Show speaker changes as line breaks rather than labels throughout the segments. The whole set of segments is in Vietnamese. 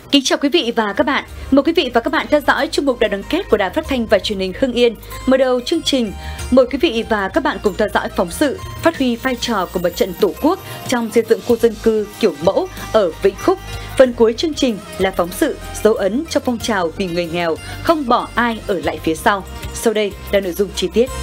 Kính chào quý vị và các bạn. Mời quý vị và các bạn theo dõi chuyên mục Đại đoàn kết của Đài Phát thanh và Truyền hình Hưng Yên. Mở đầu chương trình, mời quý vị và các bạn cùng theo dõi phóng sự phát huy vai trò của Mặt trận Tổ quốc trong xây dựng khu dân cư kiểu mẫu ở Vĩnh Phúc. Phần cuối chương trình là phóng sự dấu ấn trong phong trào vì người nghèo, không bỏ ai ở lại phía sau. Sau đây là nội dung chi tiết.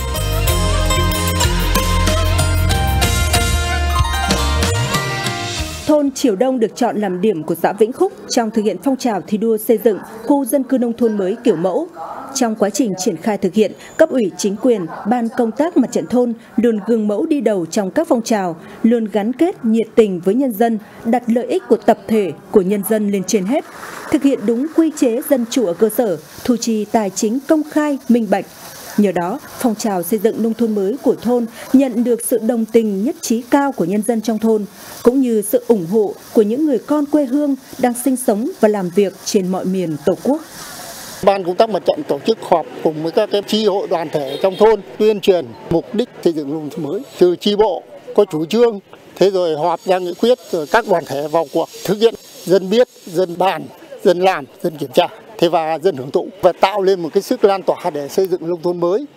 Thôn Triều Đông được chọn làm điểm của xã Vĩnh Phúc trong thực hiện phong trào thi đua xây dựng khu dân cư nông thôn mới kiểu mẫu. Trong quá trình triển khai thực hiện, cấp ủy chính quyền, ban công tác mặt trận thôn luôn gương mẫu đi đầu trong các phong trào, luôn gắn kết nhiệt tình với nhân dân, đặt lợi ích của tập thể, của nhân dân lên trên hết, thực hiện đúng quy chế dân chủ ở cơ sở, thu chi tài chính công khai, minh bạch. Nhờ đó, phong trào xây dựng nông thôn mới của thôn nhận được sự đồng tình nhất trí cao của nhân dân trong thôn, cũng như sự ủng hộ của những người con quê hương đang sinh sống và làm việc trên mọi miền Tổ quốc.
Ban công tác mặt trận tổ chức họp cùng với các chi hội đoàn thể trong thôn tuyên truyền mục đích xây dựng nông thôn mới. Từ chi bộ có chủ trương, thế rồi họp ra nghị quyết, rồi các đoàn thể vào cuộc thực hiện, dân biết, dân bàn, dân làm, dân kiểm tra. Thế và dân hưởng thụ và tạo lên một cái sức lan tỏa để xây dựng nông thôn mới.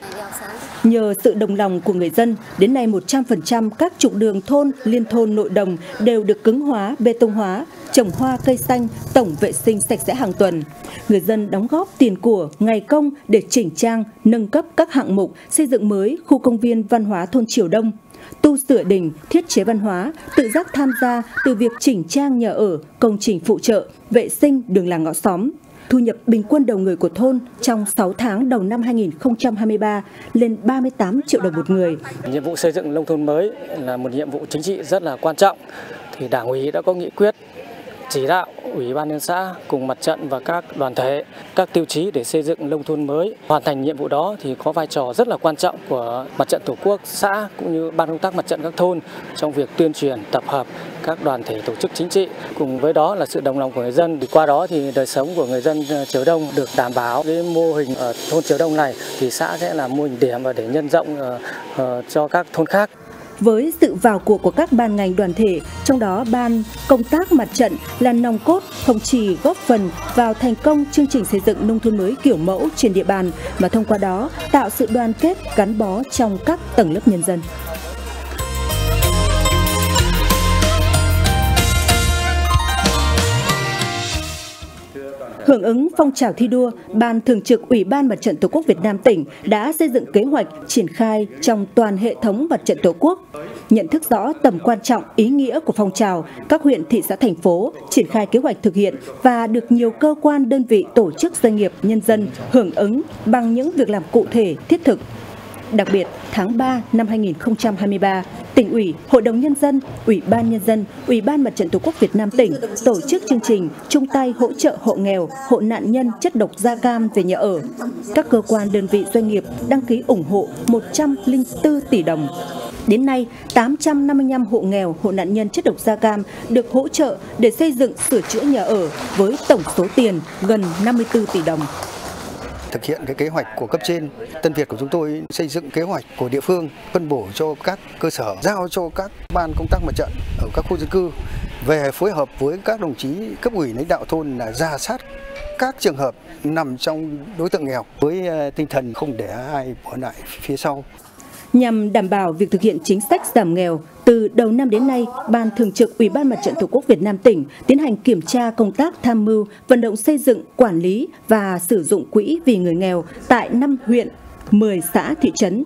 Nhờ sự đồng lòng của người dân, đến nay 100% các trục đường thôn, liên thôn nội đồng đều được cứng hóa, bê tông hóa, trồng hoa cây xanh, tổng vệ sinh sạch sẽ hàng tuần. Người dân đóng góp tiền của, ngày công để chỉnh trang, nâng cấp các hạng mục, xây dựng mới khu công viên văn hóa thôn Triều Đông, tu sửa đình, thiết chế văn hóa, tự giác tham gia từ việc chỉnh trang nhà ở, công trình phụ trợ, vệ sinh đường làng ngõ xóm. Thu nhập bình quân đầu người của thôn trong 6 tháng đầu năm 2023 lên 38 triệu đồng một người.
Nhiệm vụ xây dựng nông thôn mới là một nhiệm vụ chính trị rất là quan trọng. Thì Đảng ủy đã có nghị quyết chỉ đạo Ủy ban nhân xã cùng mặt trận và các đoàn thể các tiêu chí để xây dựng nông thôn mới. Hoàn thành nhiệm vụ đó thì có vai trò rất là quan trọng của Mặt trận Tổ quốc xã cũng như ban công tác mặt trận các thôn trong việc tuyên truyền, tập hợp các đoàn thể tổ chức chính trị. Cùng với đó là sự đồng lòng của người dân. Thì qua đó thì đời sống của người dân Triều Đông được đảm bảo. Cái mô hình ở thôn Triều Đông này thì xã sẽ là mô hình điểm và để nhân rộng cho các thôn khác.
Với sự vào cuộc của các ban ngành đoàn thể, trong đó ban công tác mặt trận là nòng cốt không chỉ góp phần vào thành công chương trình xây dựng nông thôn mới kiểu mẫu trên địa bàn, mà thông qua đó tạo sự đoàn kết gắn bó trong các tầng lớp nhân dân. Hưởng ứng phong trào thi đua, Ban Thường trực Ủy ban Mặt trận Tổ quốc Việt Nam tỉnh đã xây dựng kế hoạch triển khai trong toàn hệ thống Mặt trận Tổ quốc. Nhận thức rõ tầm quan trọng, ý nghĩa của phong trào, các huyện, thị xã, thành phố triển khai kế hoạch thực hiện và được nhiều cơ quan, đơn vị, tổ chức, doanh nghiệp, nhân dân hưởng ứng bằng những việc làm cụ thể, thiết thực. Đặc biệt, tháng 3 năm 2023, Tỉnh ủy, Hội đồng Nhân dân, Ủy ban Nhân dân, Ủy ban Mặt trận Tổ quốc Việt Nam tỉnh tổ chức chương trình chung tay hỗ trợ hộ nghèo, hộ nạn nhân chất độc da cam về nhà ở. Các cơ quan, đơn vị, doanh nghiệp đăng ký ủng hộ 104 tỷ đồng. Đến nay, 855 hộ nghèo, hộ nạn nhân chất độc da cam được hỗ trợ để xây dựng, sửa chữa nhà ở với tổng số tiền gần 54 tỷ đồng.
Thực hiện cái kế hoạch của cấp trên, Tân Việt của chúng tôi xây dựng kế hoạch của địa phương, phân bổ cho các cơ sở, giao cho các ban công tác mặt trận ở các khu dân cư về phối hợp với các đồng chí cấp ủy lãnh đạo thôn là rà soát các trường hợp nằm trong đối tượng nghèo với tinh thần không để ai bỏ lại phía sau.
Nhằm đảm bảo việc thực hiện chính sách giảm nghèo, từ đầu năm đến nay, Ban Thường trực Ủy ban Mặt trận Tổ quốc Việt Nam tỉnh tiến hành kiểm tra công tác tham mưu, vận động xây dựng, quản lý và sử dụng quỹ vì người nghèo tại 5 huyện, 10 xã, thị trấn.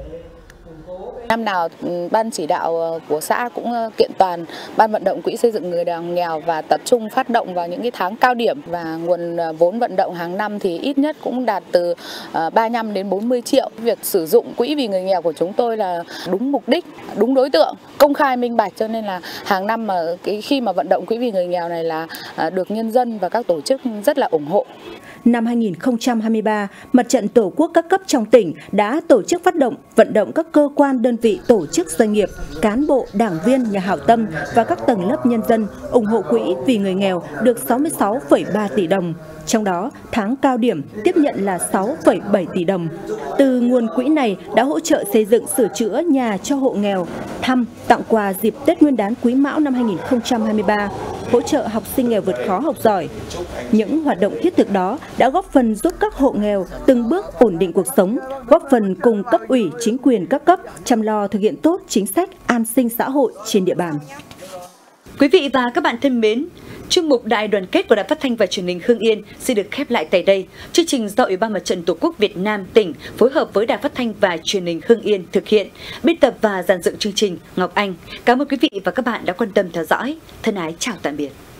Năm nào ban chỉ đạo của xã cũng kiện toàn ban vận động quỹ xây dựng người nghèo và tập trung phát động vào những cái tháng cao điểm, và nguồn vốn vận động hàng năm thì ít nhất cũng đạt từ 35 đến 40 triệu. Việc sử dụng quỹ vì người nghèo của chúng tôi là đúng mục đích, đúng đối tượng, công khai minh bạch, cho nên là hàng năm mà khi mà vận động quỹ vì người nghèo này là được nhân dân và các tổ chức rất là ủng hộ.
Năm 2023, Mặt trận Tổ quốc các cấp trong tỉnh đã tổ chức phát động, vận động các cơ quan, đơn vị, tổ chức, doanh nghiệp, cán bộ, đảng viên, nhà hảo tâm và các tầng lớp nhân dân ủng hộ quỹ vì người nghèo được 66,3 tỷ đồng. Trong đó, tháng cao điểm tiếp nhận là 6,7 tỷ đồng. Từ nguồn quỹ này đã hỗ trợ xây dựng, sửa chữa nhà cho hộ nghèo, thăm, tặng quà dịp Tết Nguyên đán Quý Mão năm 2023, hỗ trợ học sinh nghèo vượt khó học giỏi. Những hoạt động thiết thực đó đã góp phần giúp các hộ nghèo từng bước ổn định cuộc sống, góp phần cùng cấp ủy, chính quyền các cấp chăm lo thực hiện tốt chính sách an sinh xã hội trên địa bàn.
Quý vị và các bạn thân mến, chuyên mục Đại đoàn kết của Đài Phát thanh và Truyền hình Hưng Yên xin được khép lại tại đây. Chương trình do Ủy ban Mặt trận Tổ quốc Việt Nam tỉnh phối hợp với Đài Phát thanh và Truyền hình Hưng Yên thực hiện. Biên tập và dàn dựng chương trình Ngọc Anh. Cảm ơn quý vị và các bạn đã quan tâm theo dõi. Thân ái chào tạm biệt.